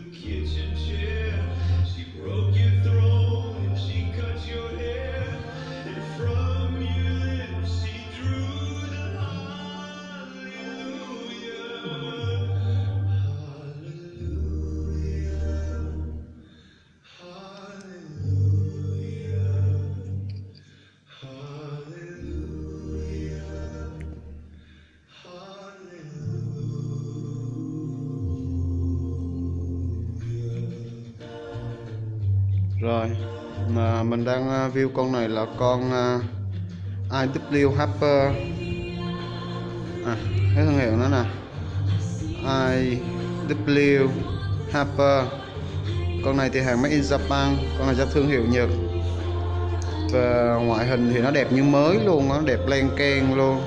Rồi, mà mình đang view con này là con IW Harper. Cái thương hiệu nó nè, IW Harper. Con này thì hàng made in Japan, con này cho thương hiệu Nhật. Và ngoại hình thì nó đẹp như mới luôn, nó đẹp len keng luôn,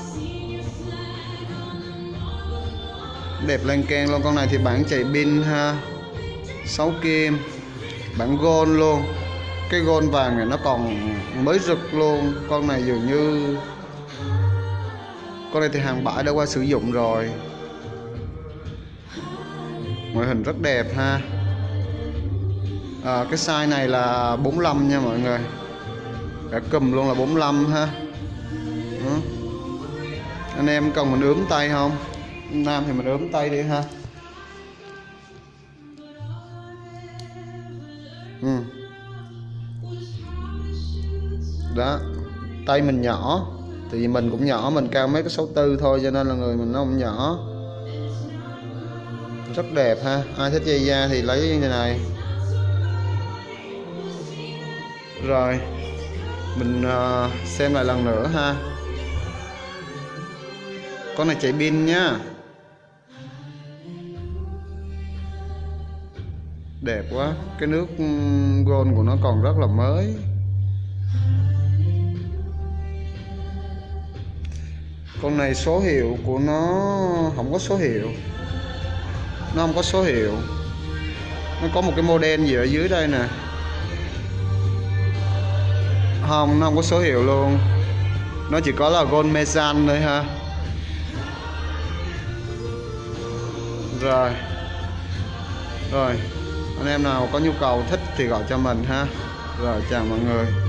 đẹp len keng luôn. Con này thì bản chạy pin ha, 6 kim, bản gold luôn. Cái gold vàng này nó còn mới rực luôn. Con này dường như con này thì hàng bãi đã qua sử dụng rồi. Ngoại hình rất đẹp ha. Cái size này là 45 nha mọi người, cả cùm luôn là 45 ha. Anh em cần mình ướm tay không? Nam thì mình ướm tay đi ha. Đó, tay mình nhỏ thì mình cũng nhỏ, mình cao mấy cái 64 thôi, cho nên là người mình nó cũng nhỏ. Rất đẹp ha. Ai thích dây da thì lấy như thế này. Rồi mình xem lại lần nữa ha. Con này chạy pin nhá, đẹp quá. Cái nước gold của nó còn rất là mới. Con này số hiệu của nó không có số hiệu, nó không có số hiệu. Nó có một cái model gì ở dưới đây nè, không, nó không có số hiệu luôn. Nó chỉ có là gold mesan thôi ha. Rồi anh em nào có nhu cầu thích thì gọi cho mình ha. Rồi chào mọi người.